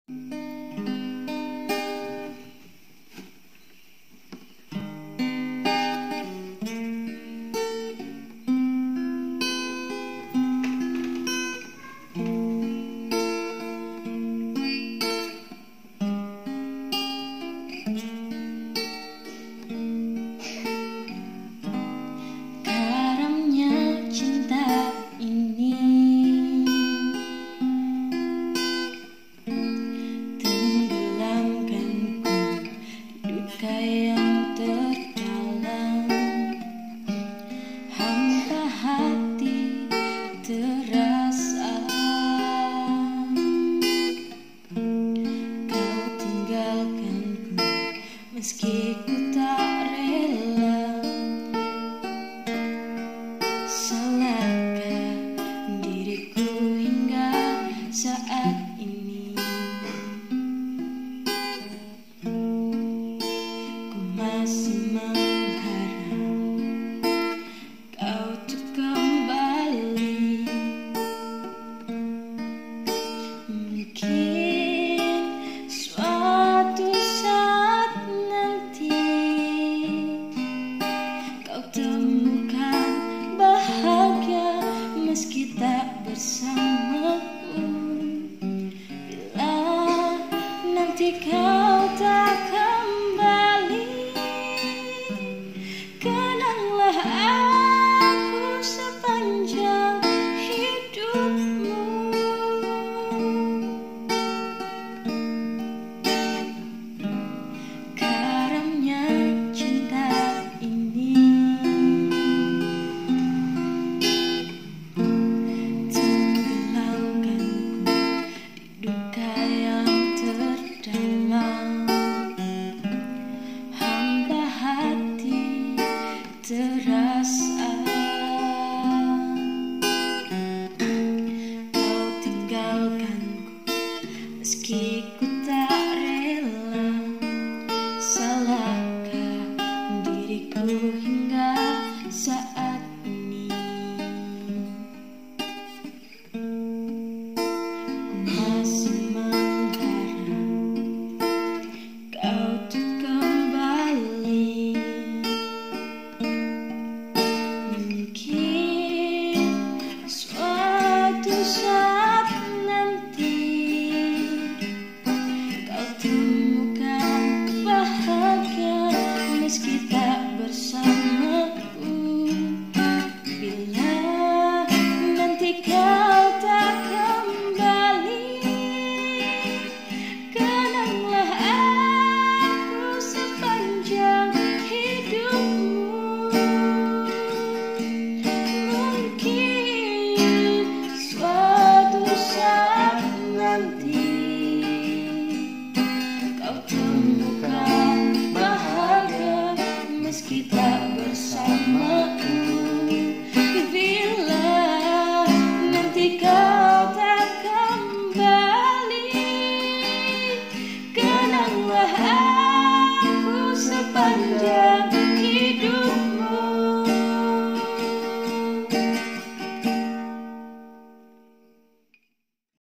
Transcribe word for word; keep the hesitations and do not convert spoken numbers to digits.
Karamnya cinta ini, tenggelamkanku di duka yang terdalam. Hampa hati terasa, kau tinggalkanku meski ku tak rela. Salahkah diriku hingga saat ini? Ku masih mengharap kau untuk kembali. Mungkin suatu saat nanti kau temukan bahagia meski tak bersamaku. Bila nanti kau tak kembali, kenanglah aku sepanjang hidupmu. Karamnya cinta ini, tenggelamkanku di duka yang terdalam. Hampa hati terasa, kau tinggalkanku meski ku tak rela. Salahkah diriku hingga saat ini? Ku masih mengharap kau untuk kembali. Mungkin suatu saat nanti kau temukan bahagia meski tak bersamaku. Bila nanti kau tak kembali, kenanglah aku sepanjang hidupmu. Mungkin suatu saat nanti kau temukan bahagia meski tak bersamaku. Bila nanti kau tak kembali, kenanglah aku sepanjang